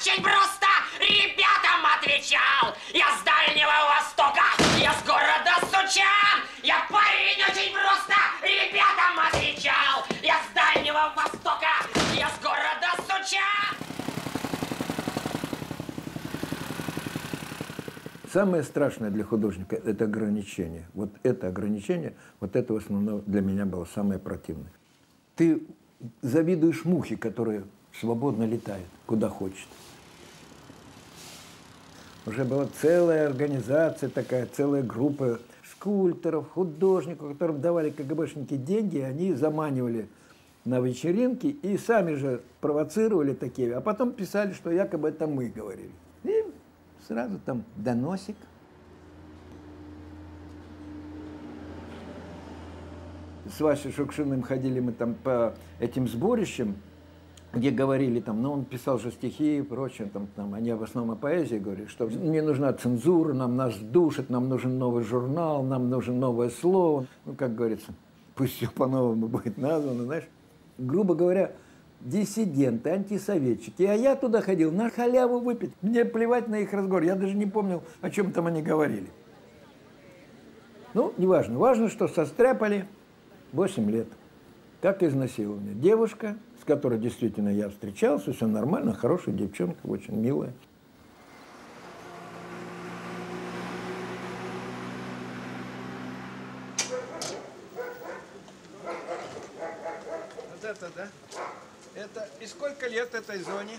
очень просто ребятам отвечал. Я с Дальнего Востока, я с города Сучан. Я парень очень просто ребятам отвечал. Я с Дальнего Востока, я с города Сучан. Самое страшное для художника – это ограничение. Вот это ограничение, вот это в основном для меня было самое противное. Ты завидуешь мухе, которая свободно летает, куда хочет. Уже была целая организация такая, целая группа скульпторов, художников, которым давали КГБшники деньги, они заманивали на вечеринки и сами же провоцировали такие, а потом писали, что якобы это мы говорили. И сразу там доносик. С Васей Шукшиным ходили мы там по этим сборищам, где говорили там, ну он писал же стихи и прочее, там они в основном о поэзии говорили, что не нужна цензура, нас душит, нам нужен новый журнал, нам нужно новое слово. Ну, как говорится, пусть все по-новому будет названо, знаешь. Грубо говоря, диссиденты, антисоветчики. А я туда ходил на халяву выпить. Мне плевать на их разговор. Я даже не помнил, о чем там они говорили. Ну, неважно. Важно, что состряпали 8 лет. Как изнасилование. Девушка, с которой действительно я встречался, все нормально, хорошая девчонка, очень милая. Вот это, да? Это и сколько лет этой зоне?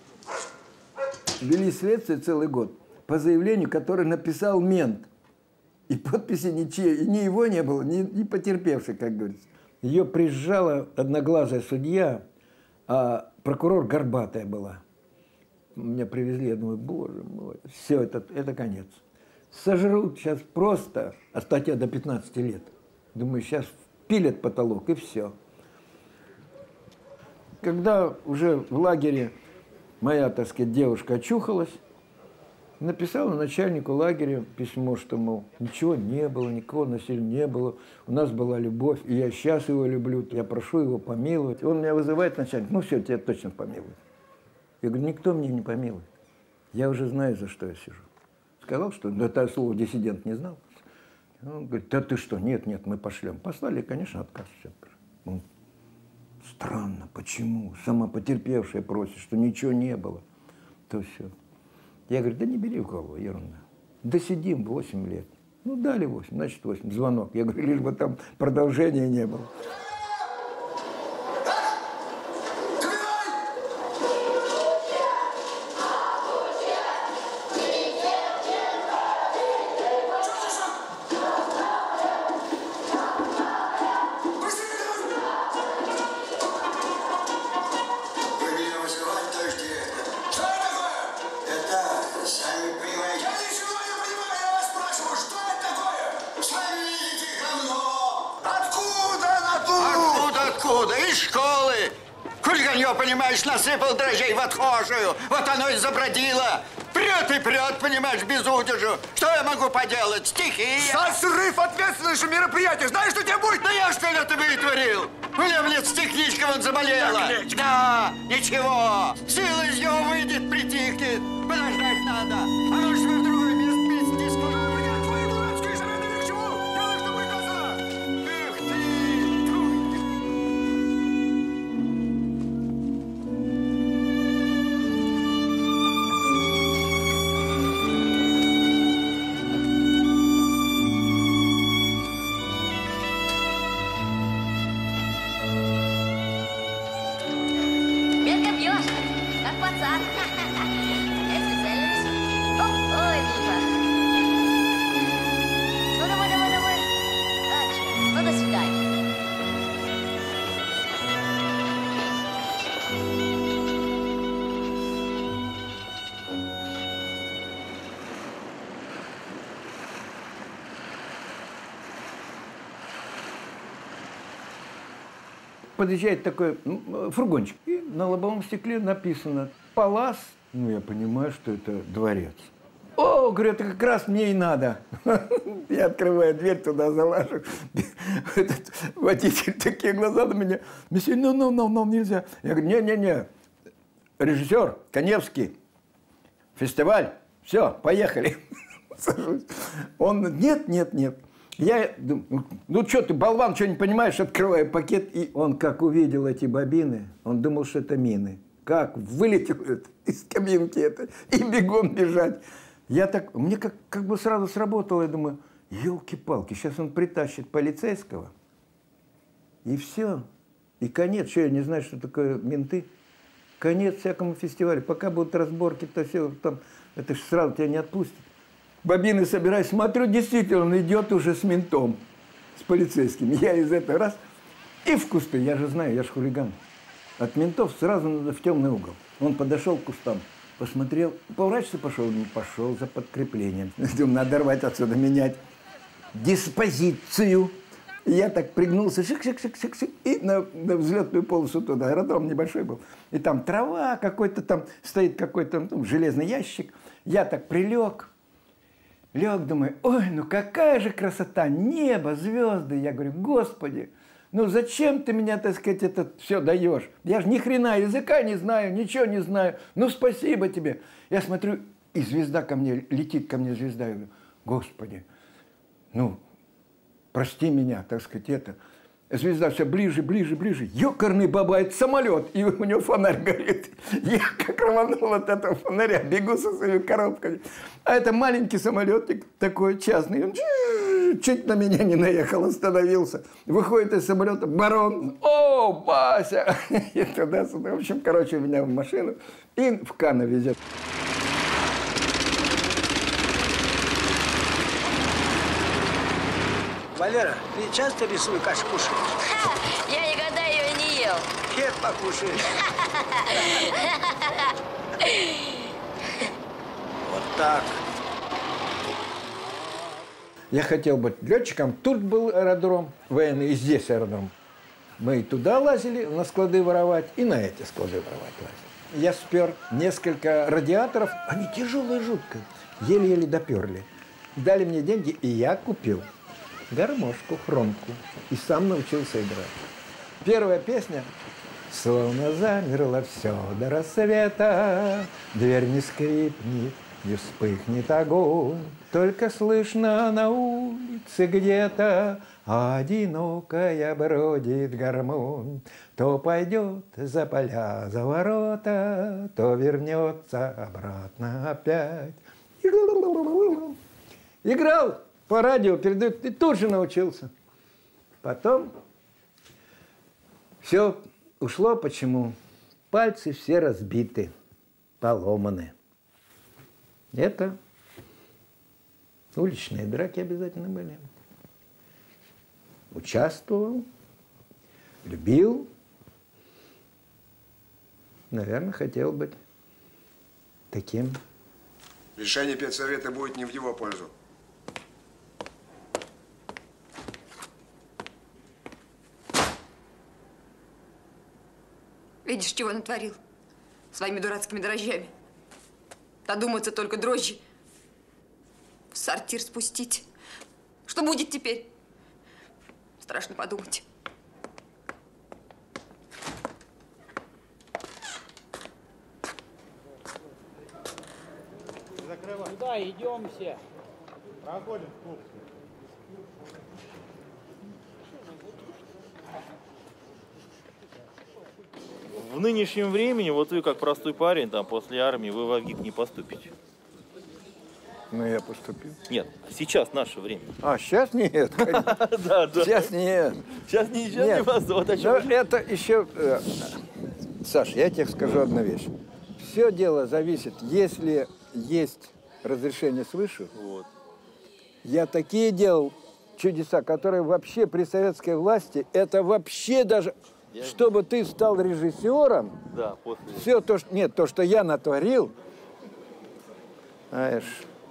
Вели следствие целый год по заявлению, которое написал мент. И подписи ничьей, ни его не было, ни потерпевшей, как говорится. Ее прижала одноглазая судья, а прокурор горбатая была. Меня привезли, я думаю, боже мой, все, это конец. Сожрут сейчас просто, а статья до 15 лет. Думаю, сейчас впилят потолок, и все. Когда уже в лагере моя, так сказать, девушка очухалась, написала начальнику лагеря письмо, что, мол, ничего не было, никакого насилия не было, у нас была любовь, и я сейчас его люблю, я прошу его помиловать. Он меня вызывает, начальник, ну все, тебя точно помилуют. Я говорю, никто мне не помилует, я уже знаю, за что я сижу. Сказал, что это слово диссидент не знал. Он говорит, да ты что, нет, мы пошлем. Послали, конечно, отказ. Он, странно, почему? Сама потерпевшая просит, что ничего не было. То все. Я говорю, да не бери в голову, ерунда. Досидим 8 лет. Ну, дали 8, значит 8. Звонок. Я говорю, лишь бы там продолжения не было. Понимаешь, насыпал дрожжей в отхожую. Вот оно и забродило. Прет и прет, понимаешь, без удержу. Что я могу поделать? Стихия. За срыв ответственности мероприятия. Знаешь, что тебе будет? Да я что ли это вытворил? У меня, блядь, техничка вон заболела. Да, ничего. Сила из него выйдет, притихнет. Подождать надо. А может, вы в другой мест пить скоро? Твои дурацкие советы ни к чему. Делай, что приказано. Эх ты. Подъезжает такой фургончик, и на лобовом стекле написано «Палас». Ну, я понимаю, что это дворец. О, говорю, это как раз мне и надо. Я открываю дверь, туда залажу. Этот водитель такие глаза на меня. Месье, ну, нельзя. Я говорю, не-не-не, режиссер Каневский, фестиваль, все, поехали. Он, нет. Я думаю, ну что ты, болван, что не понимаешь, открываю пакет. И он как увидел эти бобины, он думал, что это мины. Как вылетел из кабинки это, и бегом бежать. Я так, мне как бы сразу сработало, я думаю, елки-палки, сейчас он притащит полицейского, и все. И конец, что я не знаю, что такое менты. Конец всякому фестивалю. Пока будут разборки, то все там, это же сразу тебя не отпустит. Бобины собираюсь, смотрю, действительно, он идет уже с ментом, с полицейским. Я из этого раз, и в кусты, я же знаю, я же хулиган. От ментов сразу в темный угол. Он подошел к кустам, посмотрел, поворачиваться пошел, не пошел за подкреплением. Думаю, надо рвать отсюда, менять диспозицию. И я так пригнулся, шик-шик-шик-шик-шик, и на взлетную полосу туда, аэродром небольшой был. И там трава, какой-то там, стоит какой-то железный ящик. Я так прилег, думаю, ой, ну какая же красота, небо, звезды. Я говорю, Господи, ну зачем ты меня, так сказать, это все даешь? Я же ни хрена языка не знаю, ничего не знаю. Ну спасибо тебе. Я смотрю, и звезда ко мне, летит ко мне звезда. Я говорю, Господи, ну прости меня, так сказать, это. Звезда все ближе. Ёкарный баба, это самолет. И у него фонарь горит. Я как рванул от этого фонаря, бегу со своими коробками. А это маленький самолетик такой частный. Он чуть на меня не наехал, остановился. Выходит из самолета барон. О, Бася! И туда-сюда. В общем, короче, меня в машину и в Канны везет. Валера, ты часто рисую кашу кушаешь? Я никогда ее не ел. Хер покушаешь. Вот так. Я хотел быть летчиком. Тут был аэродром военный, и здесь аэродром. Мы и туда лазили, на склады воровать, и на эти склады воровать лазили. Я спер несколько радиаторов. Они тяжелые жутко. Еле-еле доперли. Дали мне деньги, и я купил гармошку, хромку. И сам научился играть. Первая песня. Словно замерло все до рассвета, дверь не скрипнет, не вспыхнет огонь. Только слышно на улице где-то одинокая бродит гармонь. То пойдет за поля, за ворота, то вернется обратно опять. Играл по радио, передают, и тут же научился. Потом все ушло, почему? Пальцы все разбиты, поломаны. Это уличные драки обязательно были. Участвовал, любил. Наверное, хотел быть таким. Решение педсовета будет не в его пользу. Видишь, чего натворил? Своими дурацкими дрожжами. Додуматься только дрожжи в сортир спустить. Что будет теперь? Страшно подумать. Куда идем все? Проходим в клуб. В нынешнем времени, вот вы как простой парень, там, после армии, вы в АГИК не поступите. Ну, я поступил. Нет, сейчас наше время. А, сейчас нет. Да. Сейчас нет. Сейчас ничего не поступит. Но это еще... Саш, я тебе скажу одну вещь. Все дело зависит, если есть разрешение свыше. Вот. Я такие делал чудеса, которые вообще при советской власти, это вообще даже... Чтобы ты стал режиссером, да, после... все то, что... Нет, то, что я натворил, знаешь...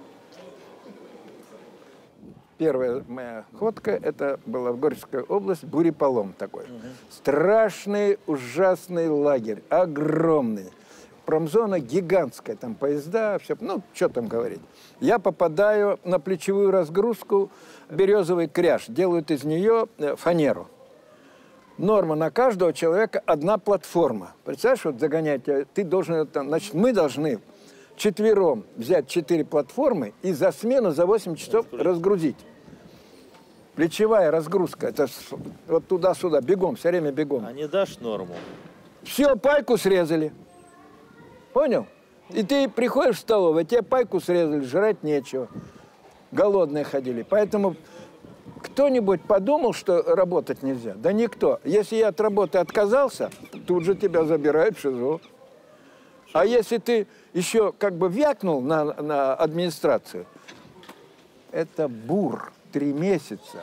Первая моя ходка, это была в Горьковская область, Буреполом такой. Страшный, ужасный лагерь, огромный. Промзона гигантская, там поезда, все, ну, что там говорить. Я попадаю на плечевую разгрузку, березовый кряж, делают из нее фанеру. Норма на каждого человека одна платформа. Представляешь, вот загонять, ты должен, значит, мы должны четвером взять 4 платформы и за смену за 8 часов разгрузить. Плечевая разгрузка. Это вот туда-сюда, бегом, все время бегом. А не дашь норму? Все, пайку срезали. Понял? И ты приходишь в столовую, тебе пайку срезали, жрать нечего. Голодные ходили. Поэтому кто-нибудь подумал, что работать нельзя? Да никто. Если я от работы отказался, тут же тебя забирают в ШИЗО. А если ты еще как бы вякнул на администрацию, это бур 3 месяца.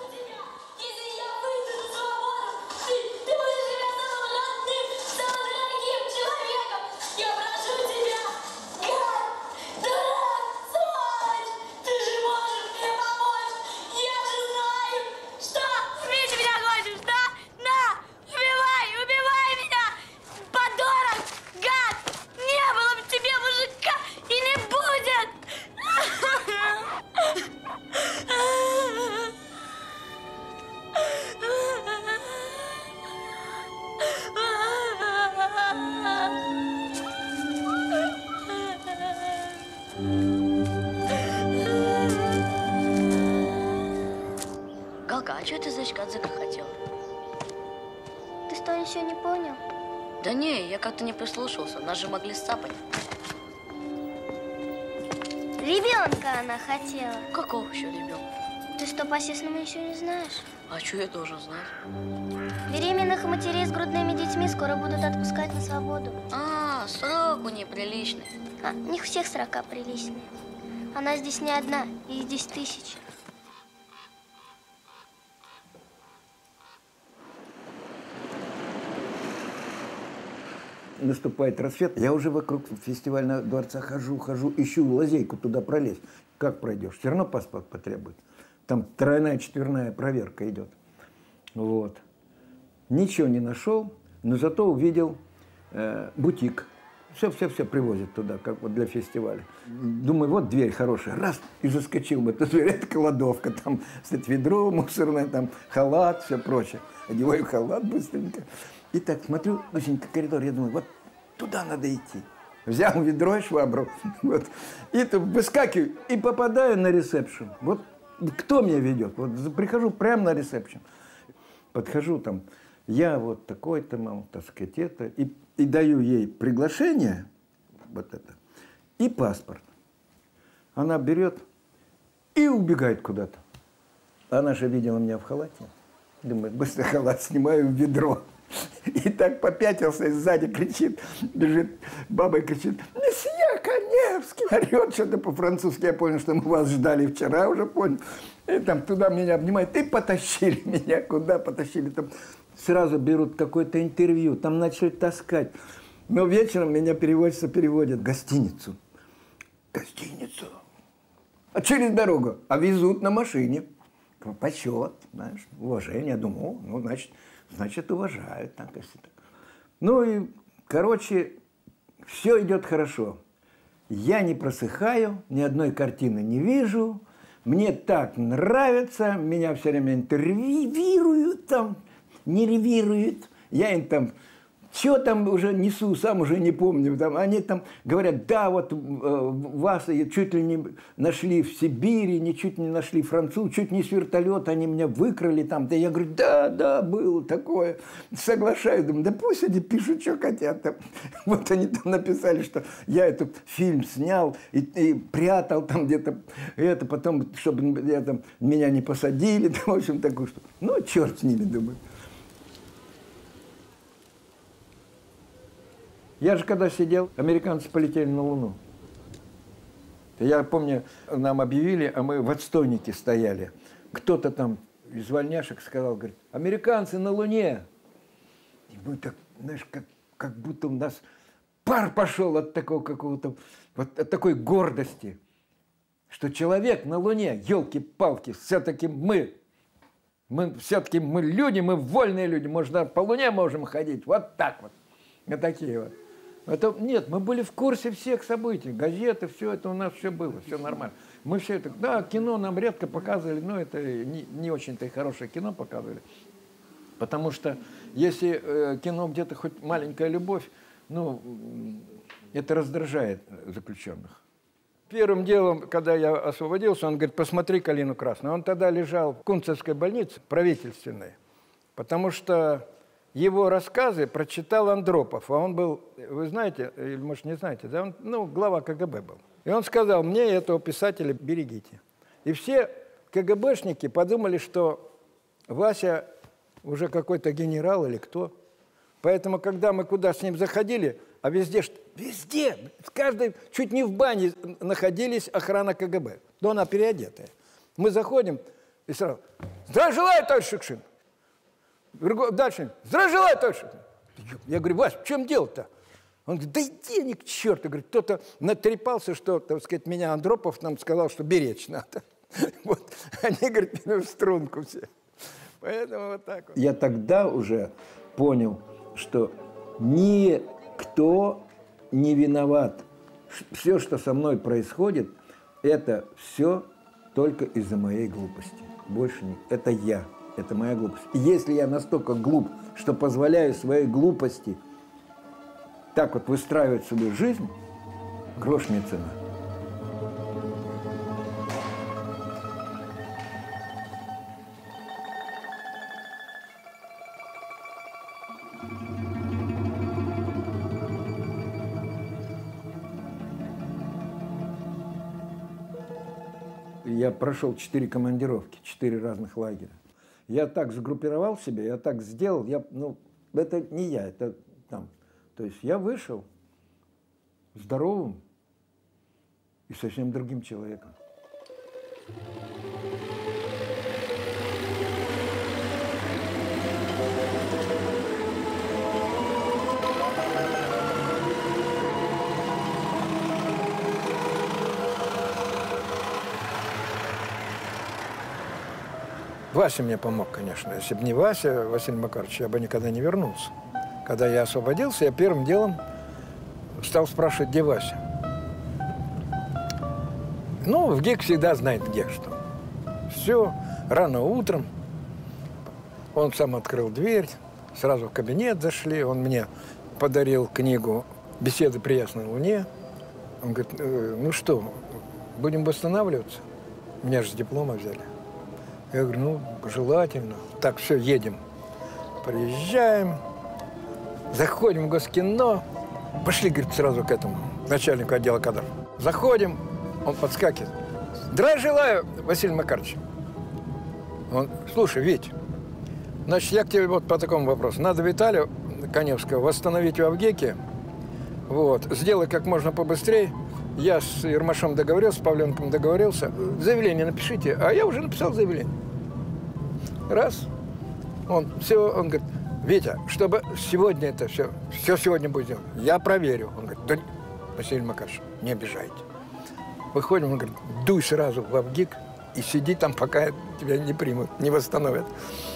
Галка, а что ты за Чкадзека хотела? Ты что, еще не понял? Да не, я как-то не прислушался. Нас же могли сцапать. Ребенка она хотела. Какого еще ребенка? Ты что, по-честному еще не знаешь? А что я должен знать? Беременных матерей с грудными детьми скоро будут отпускать на свободу. А, срок у нее приличный. У них всех срока приличные. Она здесь не одна, их здесь 1000. Наступает рассвет, я уже вокруг фестивального дворца хожу, ищу лазейку туда пролезть. Как пройдешь? Все равно паспорт потребует. Там 3-я, 4-я проверка идет. Вот. Ничего не нашел, но зато увидел бутик. Все привозят туда, как вот для фестиваля. Думаю, вот дверь хорошая. Раз, и заскочил в эту дверь. Это кладовка. Там стоит ведро мусорное, там халат, все прочее. Одеваю халат быстренько. И так смотрю, узенький коридор, я думаю, вот туда надо идти. Взял ведро и швабру. Вот. И тут выскакиваю и попадаю на ресепшн. Вот кто меня ведет? Вот прихожу прямо на ресепшн. Подхожу там, я вот такой-то, мол, так сказать, это. И даю ей приглашение, вот это, и паспорт. Она берет и убегает куда-то. Она же видела меня в халате. Думаю, быстро халат снимаю в ведро. И так попятился, и сзади кричит, бежит, баба кричит, месье Каневский. Орет что-то по-французски, я понял, что мы вас ждали вчера, уже понял. И там туда меня обнимают, и потащили меня, куда потащили. Там сразу берут какое-то интервью, там начали таскать. Но вечером меня переводчица переводит в гостиницу. Гостиницу. А через дорогу, а везут на машине. Почет, знаешь, уважение. Я думаю, ну, значит, уважают. Так, если так. Ну и, короче, все идет хорошо. Я не просыхаю, ни одной картины не вижу. Мне так нравится, меня все время интервьюируют там, нервируют. Я им там, что там уже несу, сам уже не помню. Там, они там говорят, да, вот вас чуть ли не нашли в Сибири, чуть не нашли француз, чуть не с вертолета они меня выкрали там. Да я говорю, да, было такое. Соглашаюсь, думаю, да пусть они пишут, что хотят. Там. Вот они там написали, что я этот фильм снял и прятал там где-то, это потом, чтобы меня не посадили. Там, в общем, такую что. Ну, черт с ними, думаю. Я же когда сидел, американцы полетели на Луну. Я помню, нам объявили, а мы в отстойнике стояли. Кто-то там из вольняшек сказал, говорит, американцы на Луне. И мы так, знаешь, как будто у нас пар пошел от такого какого-то, вот от такой гордости, что человек на Луне, елки-палки, все-таки мы люди, мы вольные люди, можно по Луне можем ходить, вот так вот, вот такие вот. Это, нет, мы были в курсе всех событий, газеты, все это у нас все было, все нормально. Мы все это, да, кино нам редко показывали, но это не очень-то и хорошее кино показывали. Потому что если кино где-то хоть маленькая любовь, ну, это раздражает заключенных. Первым делом, когда я освободился, он говорит, посмотри «Калину красную». Он тогда лежал в Кунцевской больнице, правительственной, потому что его рассказы прочитал Андропов, а он был, вы знаете, или, может, не знаете, да, он, ну, глава КГБ был. И он сказал, мне этого писателя берегите. И все КГБшники подумали, что Вася уже какой-то генерал или кто. Поэтому, когда мы куда с ним заходили, а везде, в каждой, чуть не в бане находились охрана КГБ. Но она переодетая. Мы заходим и сразу, здравия желаю, товарищ Шукшин. Дальше, здравия желаю, товарищ Шукшин. Я говорю, Вась, в чем дело-то? Он говорит, да иди они к черту. Говорит, кто-то натрепался, что, так сказать, меня Андропов нам сказал, что беречь надо. Вот. Они, говорит, в струнку все. Поэтому вот так вот. Я тогда уже понял, что никто не виноват. Все, что со мной происходит, это все только из-за моей глупости. Больше нет. Это я. Это моя глупость. И если я настолько глуп, что позволяю своей глупости так вот выстраивать свою жизнь, грош мне цена. Я прошел 4 командировки, 4 разных лагеря. Я так сгруппировал себя, я так сделал, ну, это не я, это там. То есть я вышел здоровым и совсем другим человеком. Вася мне помог, конечно. Если бы не Вася, Василий Макарович, я бы никогда не вернулся. Когда я освободился, я первым делом стал спрашивать, где Вася. Ну, в ГИК всегда знает, где что. Все, рано утром. Он сам открыл дверь, сразу в кабинет зашли. Он мне подарил книгу «Беседы при ясной луне». Он говорит, ну что, будем восстанавливаться? Меня же с диплома взяли. Я говорю, ну, желательно. Так, все, едем. Приезжаем, заходим в Госкино. Пошли, говорит, сразу к этому начальнику отдела кадров. Заходим, он подскакивает. Здравия желаю, Василий Макарович. Он, слушай, Вить, значит, я к тебе вот по такому вопросу. Надо Виталия Коневского восстановить в Авгике. Вот, сделай как можно побыстрее. Я с Ермашом договорился, с Павленком договорился. Заявление напишите. А я уже написал заявление. Раз. Он говорит, Витя, чтобы сегодня это все сегодня будет сделано. Я проверю. Он говорит, да, Василий Макарович, не обижайте. Выходим, он говорит, дуй сразу в Авгик и сиди там, пока тебя не примут, не восстановят.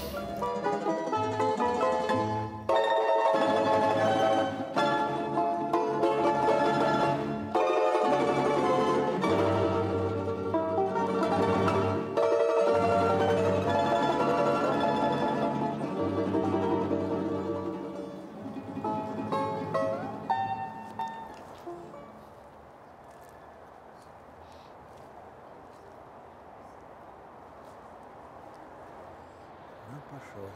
Пошел.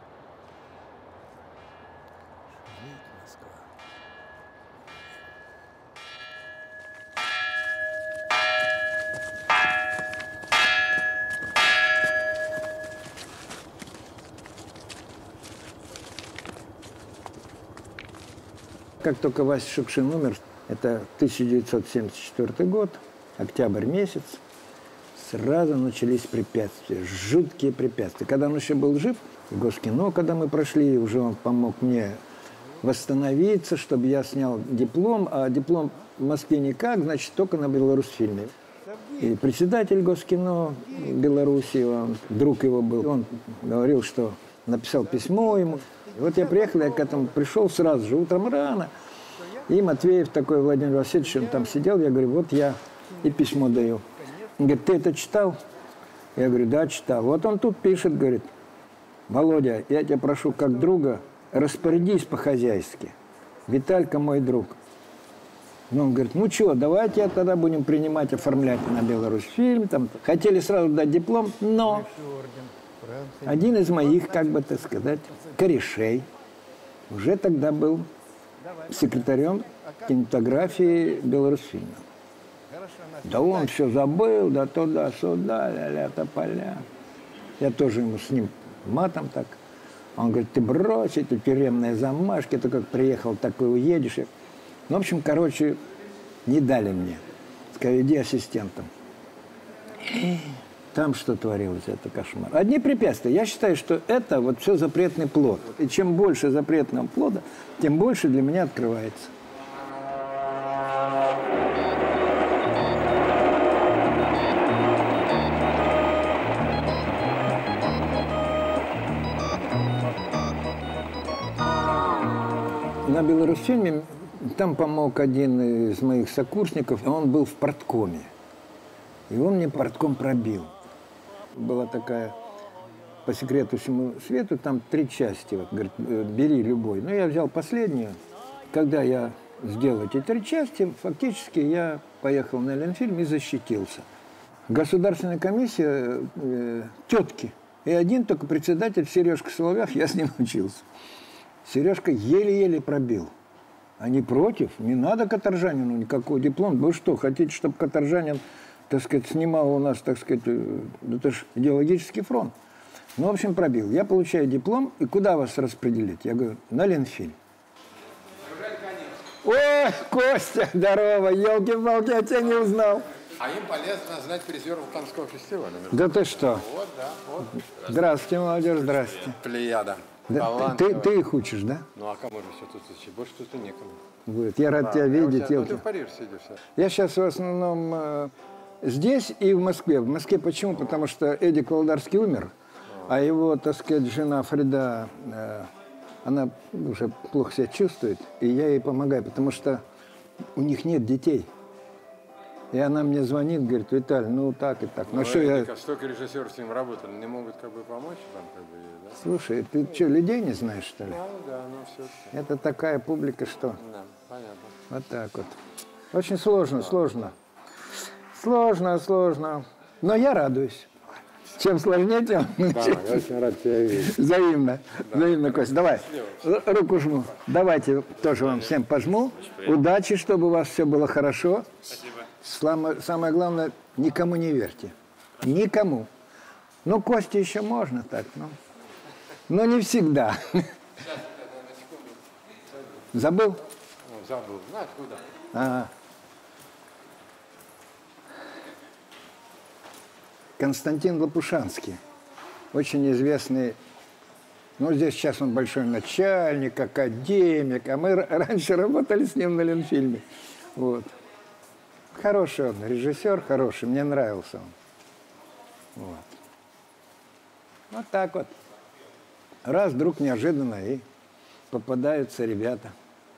Шумит Москва. Как только Вася Шукшин умер, это 1974 год, октябрь месяц, сразу начались препятствия, жуткие препятствия. Когда он еще был жив, в Госкино, когда мы прошли, уже он помог мне восстановиться, чтобы я снял диплом, а диплом в Москве никак, значит, только на Беларусьфильме. И председатель Госкино Беларуси, он, друг его был, он говорил, что написал письмо ему. И вот я приехал, я к этому пришел сразу же, утром рано. И Матвеев такой, Владимир Васильевич, он там сидел, я говорю, вот я и письмо даю. Он говорит, ты это читал? Я говорю, да, читал. Вот он тут пишет, говорит, Володя, я тебя прошу как друга, распорядись по-хозяйски. Виталька мой друг. Ну, он говорит, ну что, давайте тогда будем принимать, оформлять на Беларусьфильм. Там. Хотели сразу дать диплом, но один из моих, как бы так сказать, корешей уже тогда был секретарем кинематографии Беларусьфильма. Да он все забыл, да туда-сюда, ля-ля, тополя. Я тоже ему с ним матом так. Он говорит, ты брось эти тюремные замашки, ты как приехал, так и уедешь. Ну, в общем, короче, не дали мне. Сказали, иди ассистентом. Там что творилось, это кошмар. Одни препятствия. Я считаю, что это вот все запретный плод. И чем больше запретного плода, тем больше для меня открывается. На Беларусьфильме там помог один из моих сокурсников, он был в парткоме. И он мне партком пробил. Была такая, по секрету всему свету, там 3 части. Вот, говорит, бери любой. Но я взял последнюю. Когда я сделал эти 3 части, фактически я поехал на Ленфильм и защитился. Государственная комиссия, тетки. И один только председатель Сережка Соловьев, я с ним учился. Сережка еле-еле пробил. Они против. Не надо каторжанину никакого диплома. Вы что, хотите, чтобы каторжанин, так сказать, снимал у нас, так сказать, это же идеологический фронт. Ну, в общем, пробил. Я получаю диплом, и куда вас распределить? Я говорю, на Ленфильм. Ой, Костя, здорово, елки-палки, я тебя не узнал. А им полезно знать призеров Каннского фестиваля. Да ты что? Вот, да, вот. Здравствуйте, молодежь, здравствуйте. Плеяда. Да, ты их учишь, да? Ну, а кому же все тут учить? Больше тут и некому. Вот, я рад тебя видеть. Ну, ты в Париже сидишь. Я сейчас в основном здесь и в Москве. В Москве почему? Потому что Эдик Володарский умер, а его, так сказать, жена Фрида, она уже плохо себя чувствует, и я ей помогаю, потому что у них нет детей. И она мне звонит, говорит, Виталь, ну так и так. Ну что я... Столько режиссеров с ним работали, не могут как бы помочь вам, как бы, да? Слушай, ты что, людей не знаешь, что ли? Да, ну все-таки. Это такая публика, что... Да, понятно. Вот так вот. Очень сложно, сложно. Сложно. Но я радуюсь. Чем сложнее, тем... Да, я очень рад тебя видеть. Взаимно. Да. Взаимно, Кость. Давай, руку жму. Давайте тоже вам всем пожму. Удачи, чтобы у вас все было хорошо. Спасибо. Самое главное, никому не верьте. Никому. Ну, Косте еще можно так, но не всегда. Забыл? Забыл. Знаешь, куда? Ага. Константин Лопушанский. Очень известный. Ну, здесь сейчас он большой начальник, академик. А мы раньше работали с ним на Ленфильме. Вот. Хороший он, режиссер хороший, мне нравился он. Вот так вот. Раз вдруг неожиданно и попадаются ребята.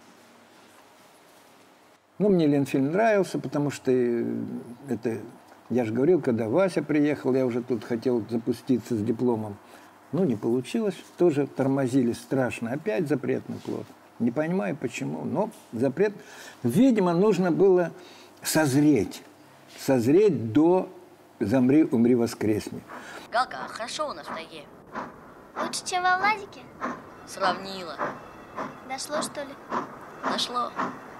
Ну, мне Ленфильм нравился, потому что это, я же говорил, когда Вася приехал, я уже тут хотел запуститься с дипломом. Ну, не получилось, тоже тормозили страшно. Опять запретный плод. Не понимаю, почему, но запрет. Видимо, нужно было созреть до «Замри, умри, воскресни». Галка, хорошо у нас в тайге. Лучше, чем во Владике? Сравнила. Дошло, что ли? Дошло.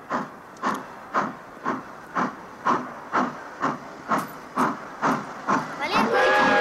Валерка,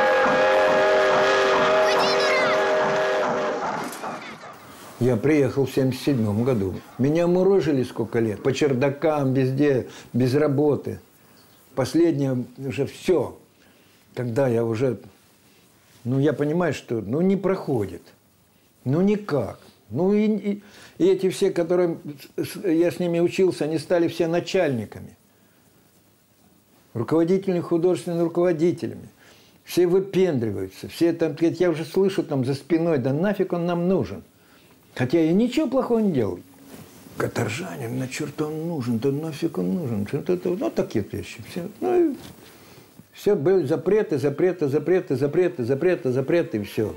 уйди, дурак! Я приехал в 1977 году. Меня мурыжили сколько лет. По чердакам, везде, без работы. Последнее уже все. Когда я уже... Ну, я понимаю, что не проходит. Ну, никак. Ну, и эти все, которые... Я с ними учился, они стали все начальниками. Руководителями, художественными руководителями. Все выпендриваются. Все там... Я уже слышу там за спиной, да нафиг он нам нужен. Хотя я ничего плохого не делал. Каторжанин, на черт он нужен, да нафиг он нужен. Ну, такие вещи. Все, все были запреты, и все.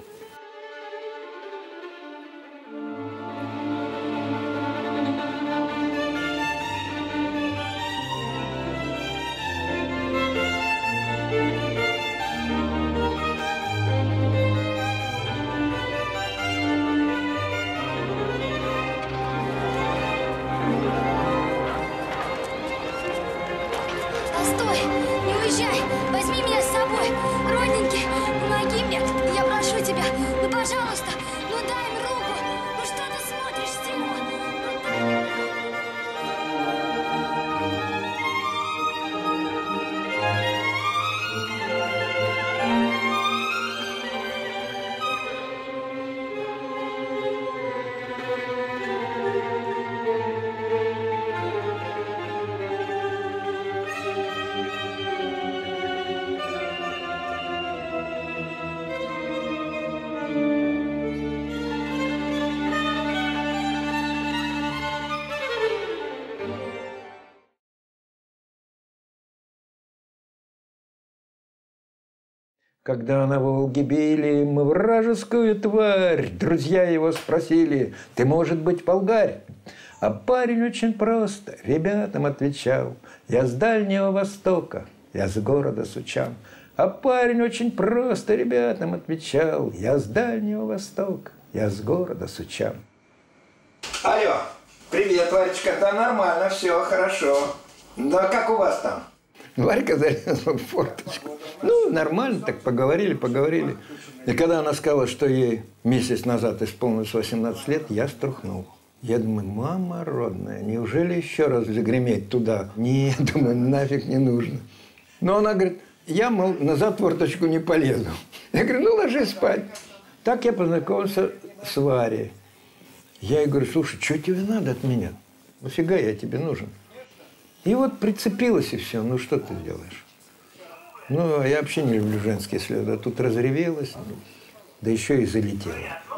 Когда на Волге били мы вражескую тварь, друзья его спросили: ты, может быть, болгарь? А парень очень просто ребятам отвечал: я с Дальнего Востока, я с города Сучан. А парень очень просто ребятам отвечал: я с Дальнего Востока, я с города Сучан. Алло, привет, Варечка, да нормально, все хорошо. Да как у вас там? Варька залезла в форточку. Ну, нормально, так поговорили. И когда она сказала, что ей месяц назад исполнилось 18 лет, я струхнул. Я думаю, мама родная, неужели еще раз загреметь туда? Нет, думаю, нафиг не нужно. Но она говорит, я, мол, назад в форточку не полезу. Я говорю, ну, ложись спать. Так я познакомился с Варей. Я ей говорю, слушай, что тебе надо от меня? Нафига я тебе нужен? И вот прицепилась, и все. Ну, что ты делаешь? Ну, я вообще не люблю женские слезы. А тут разревелась, да еще и залетела.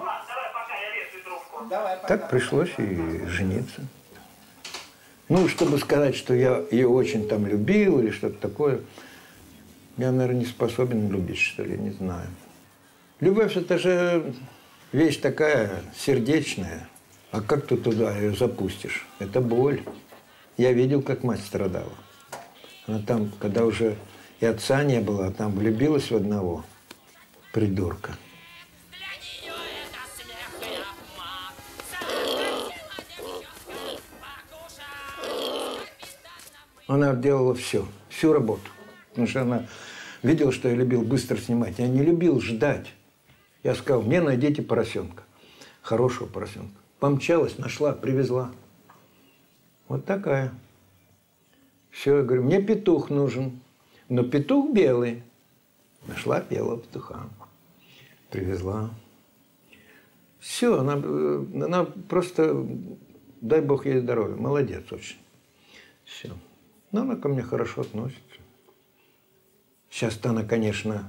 Так пришлось и жениться. Ну, чтобы сказать, что я ее очень там любил или что-то такое, я, наверное, не способен любить, что ли, не знаю. Любовь – это же вещь такая сердечная. А как ты туда ее запустишь? Это боль. Я видел, как мать страдала. Она там, когда уже и отца не было, а там влюбилась в одного придурка. Она делала все, всю работу. Потому что она видела, что я любил быстро снимать. Я не любил ждать. Я сказал, мне найдите поросенка. Хорошего поросенка. Помчалась, нашла, привезла. Вот такая. Все, я говорю, мне петух нужен. Но петух белый. Нашла белого петуха. Привезла. Все, она просто, дай бог ей здоровья. Молодец очень. Все. Но она ко мне хорошо относится. Сейчас-то она, конечно,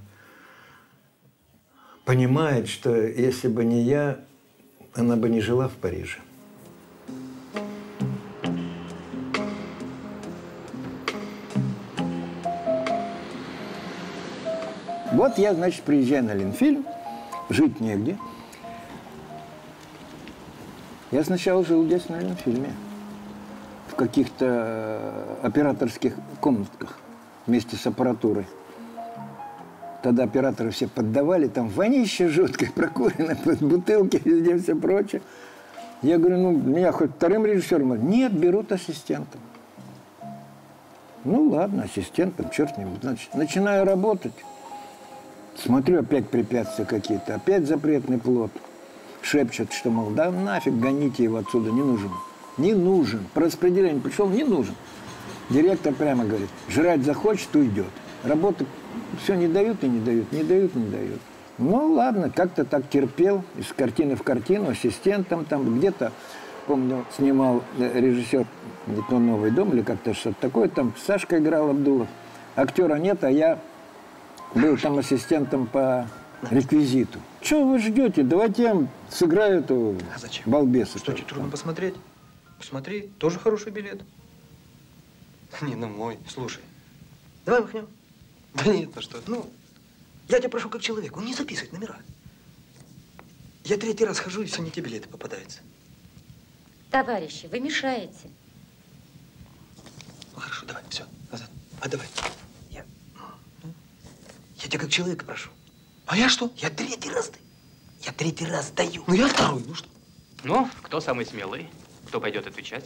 понимает, что если бы не я, она бы не жила в Париже. Вот я, значит, приезжаю на Ленфильм, жить негде. Я сначала жил здесь на Ленфильме, в каких-то операторских комнатках вместе с аппаратурой. Тогда операторы все поддавали, там вонище жуткое, прокурено, бутылки, везде все прочее. Я говорю, ну, меня хоть вторым режиссером? Нет, берут ассистентом. Ну, ладно, ассистентом, черт с ним. Значит, начинаю работать. Смотрю, опять препятствия какие-то, опять запретный плод. Шепчут, что, мол, да нафиг, гоните его отсюда, не нужен. Не нужен. По распределению пришел, не нужен. Директор прямо говорит, жрать захочет, уйдет. Работы все не дают и не дают, не дают и не дают. Ну, ладно, как-то так терпел, из картины в картину, ассистентом там, где-то, помню, снимал режиссер, не то «Новый дом» или как-то что-то такое, там Сашка играл Абдулов. Актера нет, а я был там ассистентом по реквизиту. Чего вы ждете? Давайте я сыграю эту балбесу. Что, тебе трудно посмотреть? Посмотри, тоже хороший билет. Не, ну мой, слушай. Давай махнем. Да нет, ну что, ну, я тебя прошу как человек, не записывать номера. Я третий раз хожу, и все не те билеты попадаются. Товарищи, вы мешаете. Ну хорошо, давай, все, назад. А давай. Я тебя как человека прошу. А я что? Я третий раз даю. Ну я второй, ну что? Ну, кто самый смелый? Кто пойдет отвечать?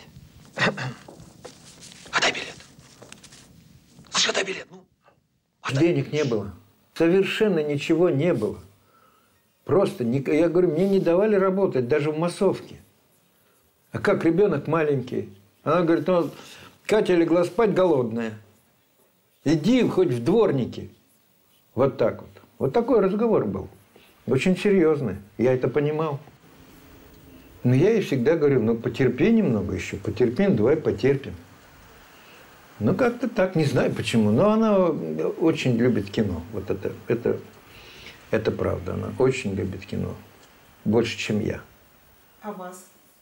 Отдай билет. Слушай, отдай билет, ну. Денег не было. Совершенно ничего не было. Просто, я говорю, мне не давали работать даже в массовке. А как ребенок маленький? Она говорит, ну, Катя легла спать голодная. Иди хоть в дворники. Вот так вот. Вот такой разговор был. Очень серьезный. Я это понимал. Но я ей всегда говорю, ну, потерпи немного еще. Потерпи, давай потерпим. Ну, как-то так, не знаю почему. Но она очень любит кино. Вот это правда. Она очень любит кино. Больше, чем я. А вас?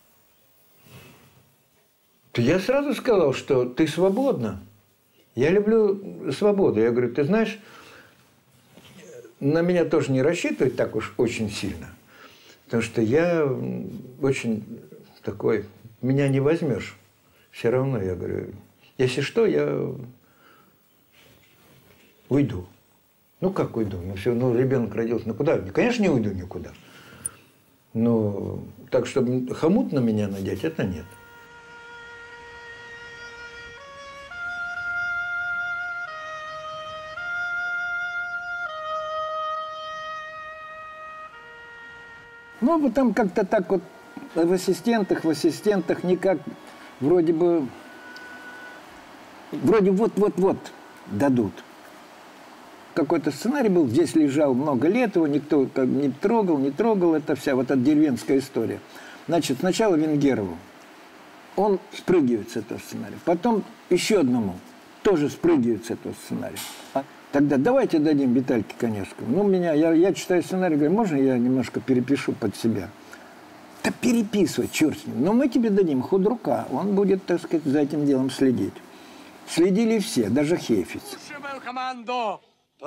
То я сразу сказал, что ты свободна. Я люблю свободу. Я говорю, ты знаешь, на меня тоже не рассчитывать так уж очень сильно. Потому что я очень такой... Меня не возьмешь. Все равно, я говорю, если что, я уйду. Ну, как уйду? Ну, все, ну, ребенок родился. Ну, куда? Конечно, не уйду никуда. Но так, чтобы хомут на меня надеть, это нет. Ну, вот там как-то так вот в ассистентах никак вроде вот-вот-вот дадут. Какой-то сценарий был, здесь лежал много лет, его никто не трогал, это вся вот эта деревенская история. Значит, сначала Венгерову, он спрыгивает с этого сценария, потом еще одному тоже спрыгивает с этого сценария. Тогда давайте дадим Витальке Коневскому. Ну, я читаю сценарий, говорю, можно я немножко перепишу под себя? Да переписывай, черт с ним. Но мы тебе дадим худрука, он будет, так сказать, за этим делом следить. Следили все, даже Хейфиц. Команду!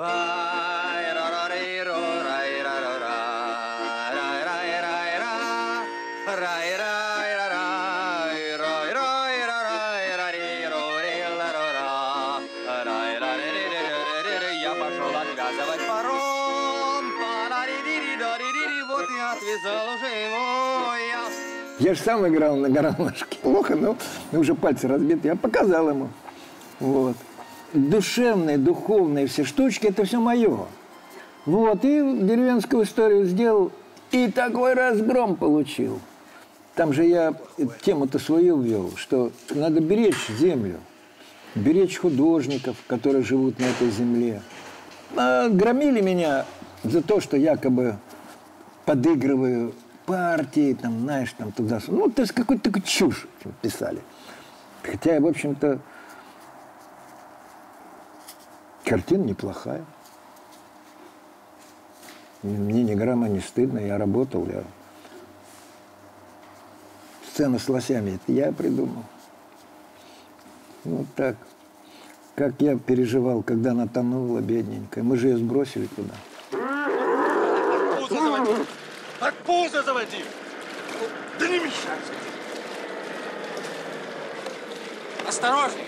Я пошел отвязывать паром. Вот и отвязал уже его я. Я же сам играл на гармошке. Плохо, но уже пальцы разбиты. Я показал ему. Вот. Душевные, духовные все штучки, это все мое. Вот. И деревенскую историю сделал. И такой разгром получил. Там же я тему-то свою ввел, что надо беречь землю. Беречь художников, которые живут на этой земле. Громили меня за то, что якобы подыгрываю партии, там, знаешь, там туда. Ну, то есть какую-то такую чушь писали. Хотя, в общем-то, картина неплохая. Мне ни грамма не стыдно, я работал. Сцена с лосями, это я придумал. Вот так. Как я переживал, когда она тонула, бедненькая. Мы же ее сбросили туда. Пузо заводи! Так пузо заводи! Да не мешайся! Осторожней!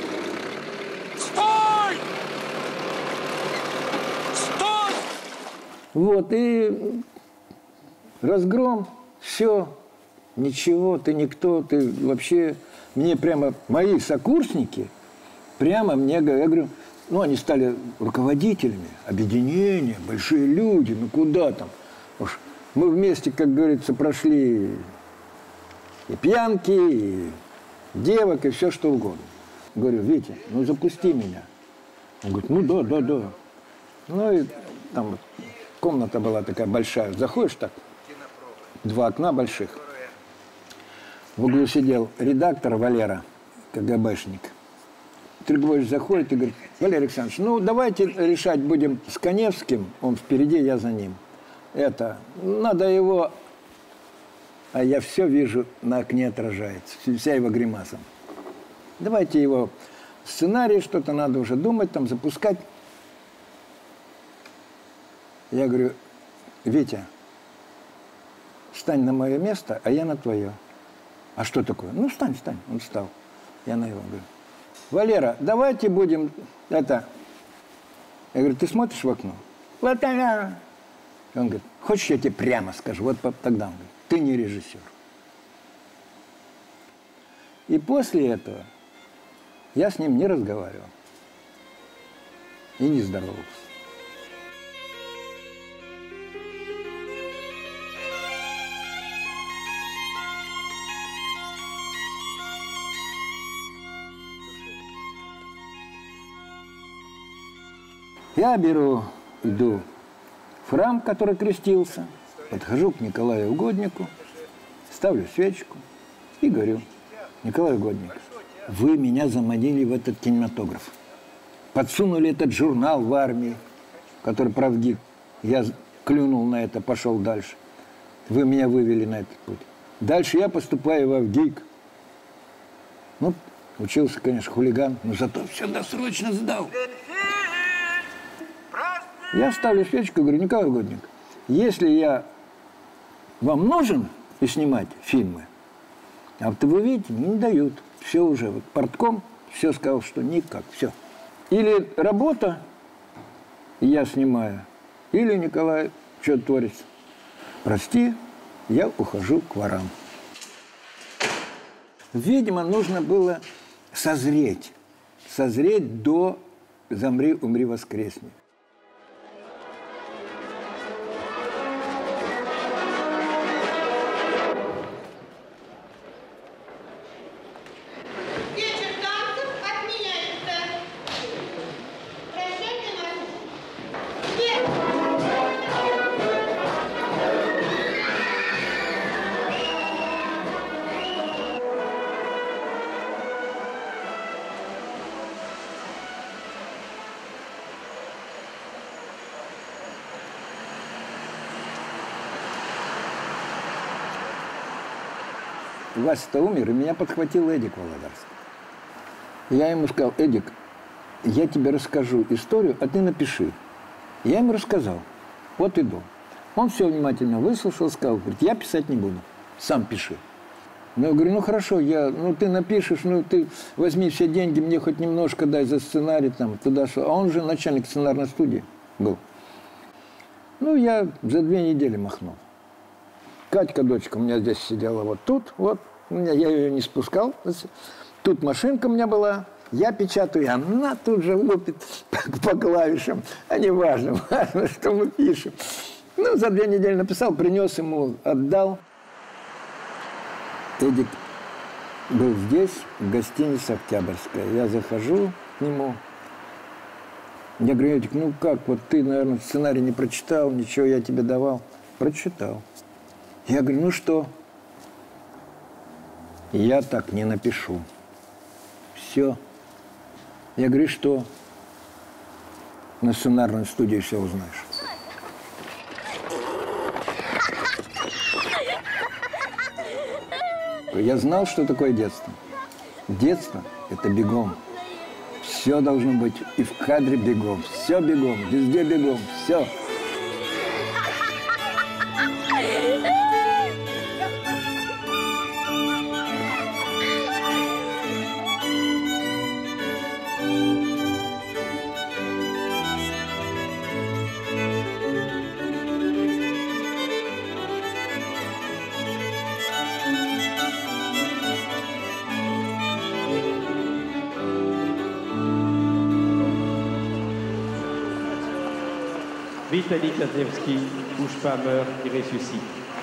Стой! Стой! Вот, и разгром, все, ничего, ты никто, ты вообще... Мне прямо мои сокурсники, прямо мне, я говорю, ну, они стали руководителями, объединения, большие люди, ну, куда там? Уж мы вместе, как говорится, прошли и пьянки, и девок, и все, что угодно. Говорю, Витя, ну, запусти меня. Он говорит, ну, да. Ну, и там вот комната была такая большая, заходишь так, 2 окна больших. В углу сидел редактор Валера, КГБшник. Трегубович заходит и говорит, Валерий Александрович, ну давайте решать будем с Коневским, он впереди, я за ним. Надо его... А я все вижу, на окне отражается, вся его гримаса. Давайте его сценарий, что-то надо уже думать, там запускать. Я говорю, Витя, встань на мое место, а я на твое. А что такое? Ну, встань. Он встал. Я на его говорю. Валера, давайте будем это... Я говорю, ты смотришь в окно? Вот она. Он говорит, хочешь, я тебе прямо скажу? Вот тогда он говорит, ты не режиссер. И после этого я с ним не разговаривал. И не здоровался. Я иду в храм, который крестился, подхожу к Николаю Угоднику, ставлю свечку и говорю, Николай Угодник, вы меня заманили в этот кинематограф. Подсунули этот журнал в армии, который правдив. Я клюнул на это, пошел дальше. Вы меня вывели на этот путь. Дальше я поступаю в Авгик. Ну, учился, конечно, хулиган, но зато все досрочно сдал. Я ставлю свечку, говорю, Николай Угодник, если я вам нужен и снимать фильмы, а вот вы видите, не дают. Все уже, вот портком все сказал, что никак, все. Или работа, и я снимаю, или Николай чудотворец. Прости, я ухожу к ворам. Видимо, нужно было созреть до «Замри, умри, воскресни». Вася-то умер, и меня подхватил Эдик Володарский. Я ему сказал, Эдик, я тебе расскажу историю, а ты напиши. Я ему рассказал. Вот иду. Он все внимательно выслушал, сказал, говорит, я писать не буду, сам пиши. Ну, я говорю, ну хорошо, ты напишешь, ты возьми все деньги, мне хоть немножко дай за сценарий, там, туда-что. А он же начальник сценарной студии был. Ну, я за 2 недели махнул. Катька, дочка, у меня здесь сидела вот тут, вот, я ее не спускал. Тут машинка у меня была, я печатаю, и она тут же лупит по клавишам. А не важно, важно, что мы пишем. Ну, за 2 недели написал, принес ему, отдал. Эдик был здесь, в гостинице «Октябрьская». Я захожу к нему. Я говорю, Эдик, ну как, вот ты, наверное, сценарий не прочитал, ничего я тебе давал. Прочитал. Я говорю, ну что? Я так не напишу. Все. Я говорю, что? На сценарной студии все узнаешь. Я знал, что такое детство. Детство – это бегом. Все должно быть и в кадре бегом. Все бегом, везде бегом, все. Vitali Kazevski, bouge pas, meurt, il ressuscite.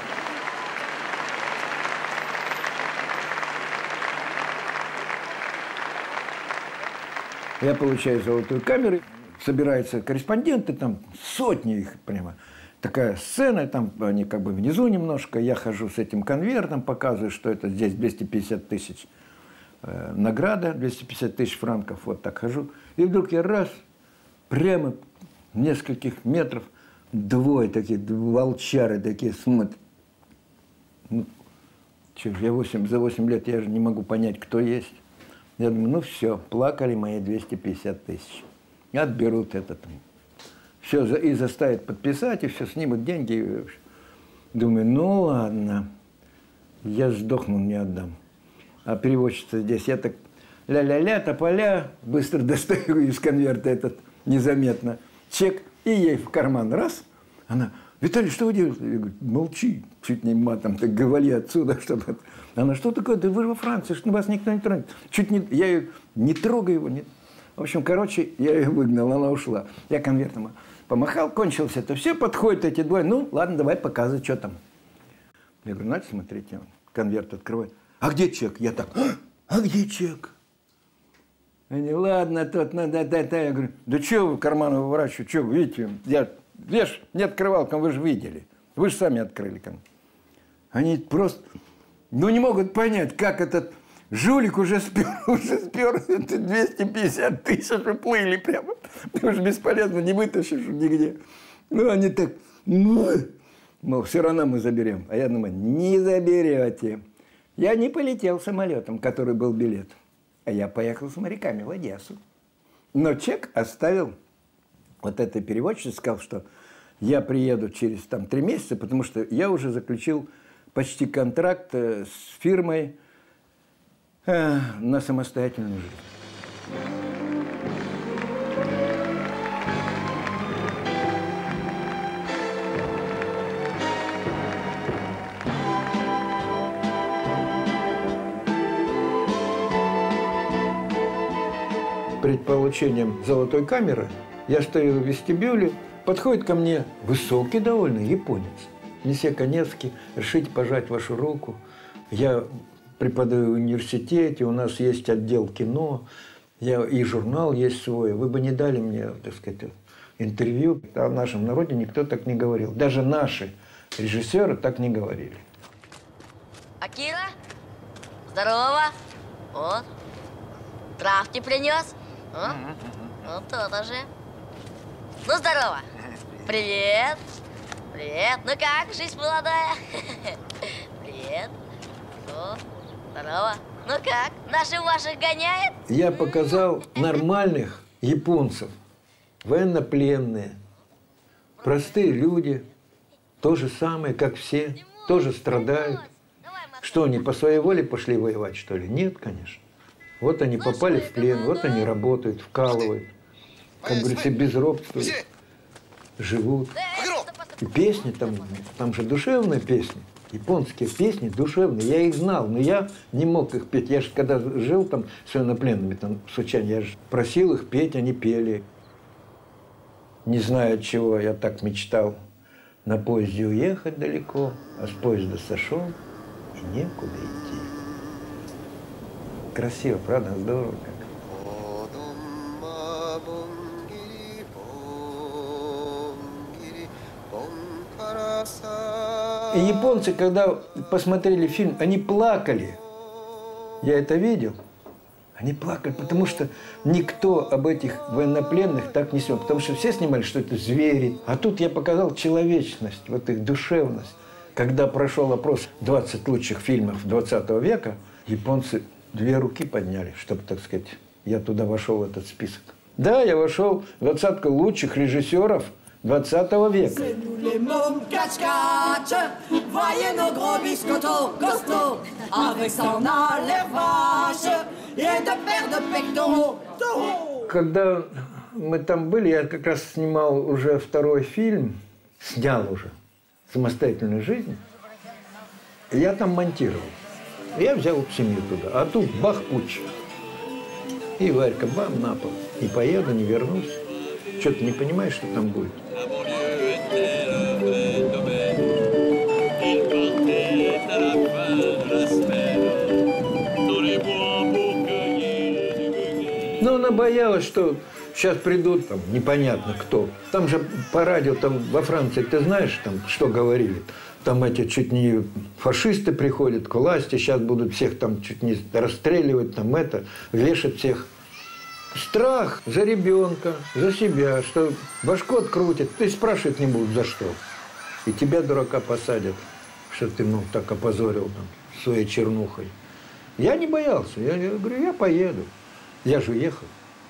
Я получаю золотую камеру, собираются корреспонденты, там сотни их прямо. Такая сцена, там они как бы внизу немножко, я хожу с этим конвертом, показываю, что это здесь 250 тысяч награда, 250 тысяч франков, вот так хожу. И вдруг я раз, прямо нескольких метров, 2 таких волчары такие смотрят. Ну, за 8 лет я же не могу понять, кто есть. Я думаю, ну все, плакали мои 250 тысяч. Отберут этот. Все, и заставят подписать, и все, снимут деньги. Думаю, ну ладно, я сдохну, не отдам. А переводчица здесь, я так ля-ля-ля, тополя, быстро достаю из конверта этот незаметно чек, и ей в карман раз. Она, Виталий, что вы делаете? Я говорю, молчи, чуть не матом, так говори отсюда, чтобы... Она, что такое? Да вы во Франции, что вас никто не тронет. Чуть не... Я ее не трогаю его. Не... В общем, короче, я ее выгнал, она ушла. Я конвертом помахал, кончилось это все, подходят эти двое. Ну, ладно, давай показывай, что там. Я говорю, знаете, смотрите, конверт открывает. А где чек? Я так, а где чек? Они, ладно, тот, надо, я говорю, да что вы карманы выворачиваете, что вы, видите, я не открывал, вы же видели, вы же сами открыли. Они просто, не могут понять, как этот жулик уже спер, это 250 тысяч уплыли прямо, потому что бесполезно, не вытащишь нигде. Ну, они так, мол, все равно мы заберем. А я думаю, не заберете. Я не полетел самолетом, который был билет. А я поехал с моряками в Одессу. Но чек оставил вот этой переводчице сказал, что я приеду через 3 месяца, потому что я уже заключил почти контракт с фирмой на самостоятельную жизнь. Перед получением золотой камеры я стою в вестибюле, подходит ко мне высокий довольно японец. Месье Конецкий, решите пожать вашу руку. Я преподаю в университете, у нас есть отдел кино, и журнал есть свой. Вы бы не дали мне, так сказать, интервью. А в нашем народе никто так не говорил. Даже наши режиссеры так не говорили. Акира, здорово. Вот. Травки принес. Вот то-то же. Ну, здорово. Привет. Привет. Ну как, жизнь молодая? Привет. Ну, здорово. Ну как, наши ваших гоняет? Я показал нормальных японцев, военнопленные, простые люди, то же самое, как все, тоже страдают. Что, они по своей воле пошли воевать, что ли? Нет, конечно. Вот они попали в плен, вот они работают, вкалывают, как говорится, безробствуют, живут. И песни там же душевные песни, японские песни душевные. Я их знал, но я не мог их петь. Я же когда жил там с военнопленными там, в Сучане, я же просил их петь, они пели. Не знаю, от чего я так мечтал на поезде уехать далеко, а с поезда сошел и некуда идти. Красиво, правда? Здорово как. И японцы, когда посмотрели фильм, они плакали. Я это видел. Они плакали, потому что никто об этих военнопленных так не снял. Потому что все снимали, что это звери. А тут я показал человечность, вот их душевность. Когда прошел опрос 20 лучших фильмов 20 века, японцы 2 руки подняли, чтобы, так сказать, я туда вошел в этот список. Да, я вошел в 20 лучших режиссеров 20 века. Когда мы там были, я как раз снимал уже 2-й фильм, снял уже «Самостоятельную жизнь». Я там монтировал. Я взял семью туда. А тут бах-пуч. И Варька бам на пол. И поеду, не вернусь. Что ты не понимаешь, что там будет? Но она боялась, что сейчас придут там непонятно кто. Там же по радио, там во Франции, ты знаешь, там что говорили? Там эти чуть не фашисты приходят к власти, сейчас будут всех там чуть не расстреливать, там это, вешать всех. Страх за ребенка, за себя, что башку открутят, ты спрашивать не будут за что. И тебя, дурака, посадят, что ты, ну, так опозорил там своей чернухой. Я не боялся, я говорю, я поеду. Я же уехал.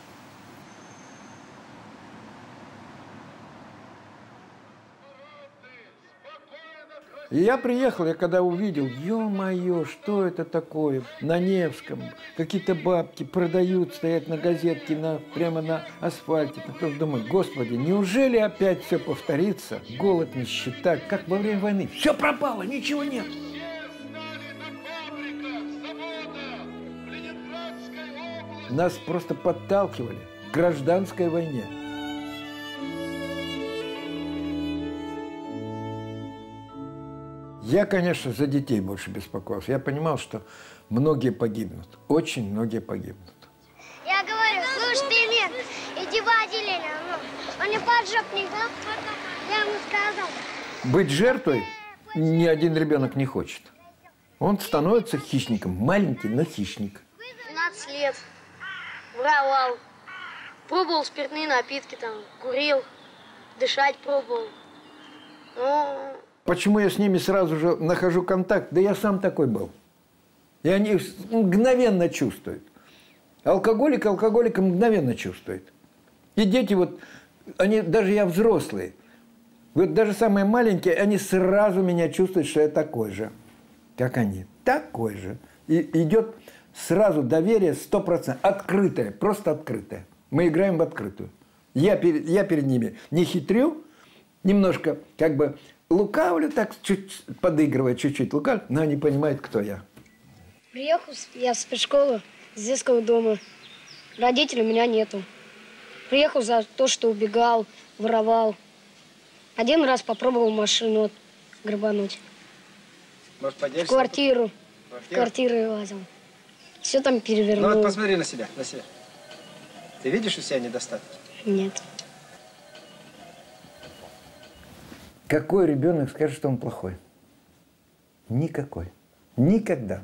И я приехал, я когда увидел, ё-моё, что это такое? На Невском какие-то бабки продают, стоят на газетке, прямо на асфальте. Потом думаю, господи, неужели опять все повторится? Голод, нищета, как во время войны. Все пропало, ничего нет. Нас просто подталкивали к гражданской войне. Я, конечно, за детей больше беспокоился. Я понимал, что многие погибнут. Очень многие погибнут. Я говорю, слушай, ты нет, иди в отделение. Он не поджопник, да? Я ему сказал. Быть жертвой ни один ребенок не хочет. Он становится хищником. Маленький, но хищник. 12 лет. Воровал. Пробовал спиртные напитки, там, курил, дышать пробовал. Ну... Почему я с ними сразу же нахожу контакт? Да я сам такой был. И они мгновенно чувствуют. Алкоголик алкоголика мгновенно чувствует. И дети вот Они, даже я взрослый, вот даже самые маленькие, они сразу меня чувствуют, что я такой же, как они. Такой же. И идет сразу доверие 100%. Открытое, просто открытое. Мы играем в открытую. Я перед ними не хитрю, немножко как бы лукавлю, так чуть подыгрываю, чуть-чуть лукавлю, но они понимают, кто я. Приехал я в спецшколу с детского дома. Родителей у меня нету. Приехал за то, что убегал, воровал. Один раз попробовал машину грабануть. Может, В поделишься? квартиру. В квартиру лазил. Все там перевернул. Ну вот посмотри на себя, на себя. Ты видишь у себя недостатки? Нет. Какой ребенок скажет, что он плохой? Никакой. Никогда.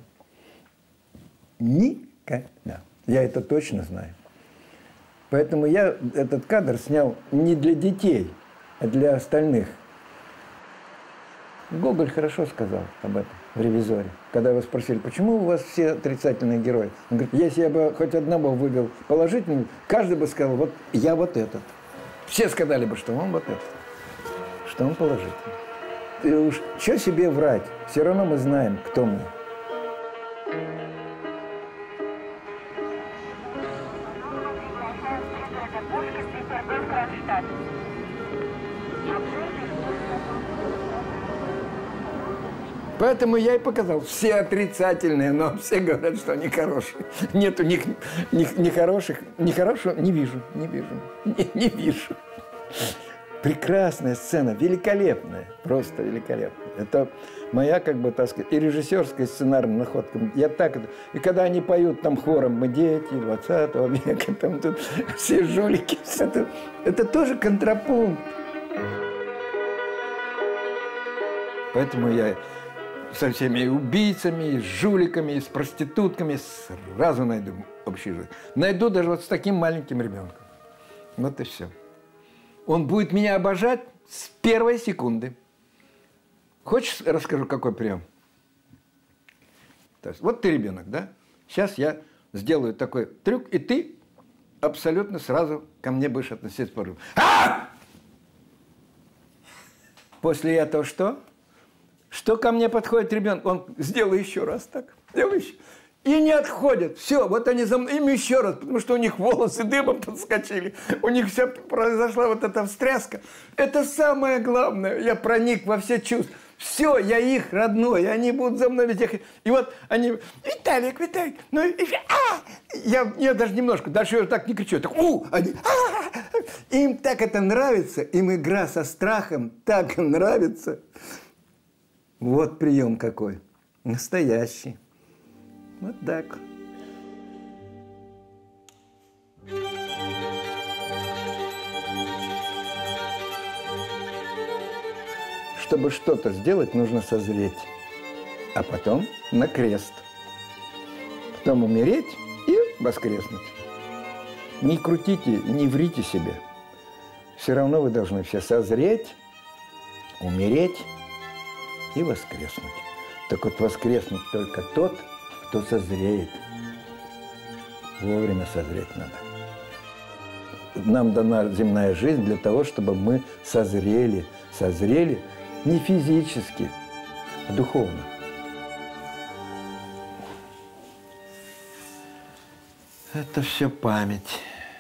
Никогда. Я это точно знаю. Поэтому я этот кадр снял не для детей, а для остальных. Гоголь хорошо сказал об этом в «Ревизоре», когда его спросили, почему у вас все отрицательные герои. Он говорит, если я бы хоть одного вывел положительного, каждый бы сказал, вот я вот этот. Все сказали бы, что он вот этот, что он положительный. И уж что себе врать, все равно мы знаем, кто мы. Поэтому я и показал. Все отрицательные, но все говорят, что они хорошие. Нет у них нехороших. Нехорошего не вижу, не вижу. Прекрасная сцена, великолепная, просто великолепная. Это моя, как бы, так сказать, и режиссерская, и сценарная находка. Я так это... И когда они поют там хором «Мы дети 20 века», там тут все жулики, все это тоже контрапункт. Поэтому я со всеми убийцами, и с жуликами, и с проститутками сразу найду общий язык. Найду даже вот с таким маленьким ребенком. Вот и все. Он будет меня обожать с первой секунды. Хочешь, расскажу, какой прием? То есть, вот ты ребенок, да? Сейчас я сделаю такой трюк, и ты абсолютно сразу ко мне будешь относиться по-другому. После этого что? Что ко мне подходит ребенок? Он сделай еще раз так. Сделай еще. И не отходят. Все, вот они за мной. Им еще раз, потому что у них волосы дыбом подскочили. У них вся произошла вот эта встряска. Это самое главное. Я проник во все чувства. Все, я их родной. Они будут за мной ведь. И вот они... Виталик. Ну, я даже немножко. Дальше я так не кричу. Так, они... Им так это нравится. Им игра со страхом так нравится. Вот прием какой. Настоящий. Вот так. Чтобы что-то сделать, нужно созреть. А потом на крест. Потом умереть и воскреснуть. Не крутите, не врите себе. Все равно вы должны все созреть, умереть и воскреснуть. Так вот воскреснуть только тот, кто созреет. Вовремя созреть надо. Нам дана земная жизнь для того, чтобы мы созрели. Созрели не физически, а духовно. Это все память.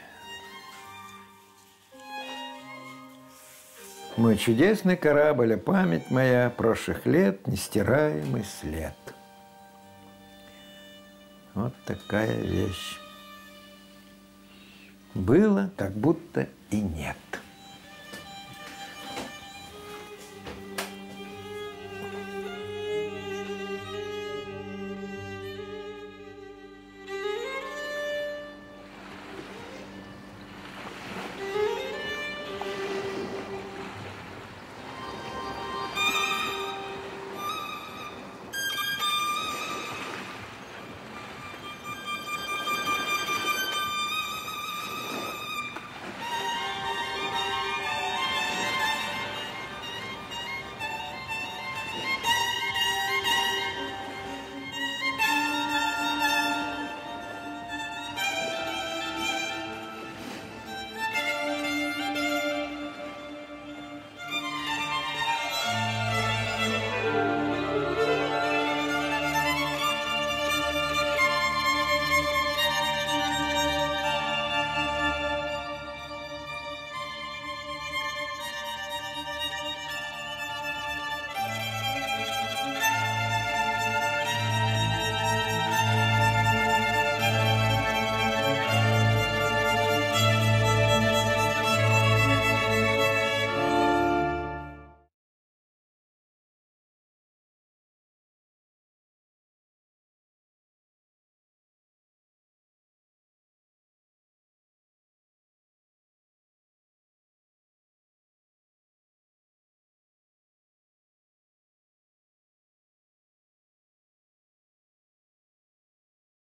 Мой чудесный корабль, память моя прошлых лет, нестираемый след. Вот такая вещь. Было, как будто и нет.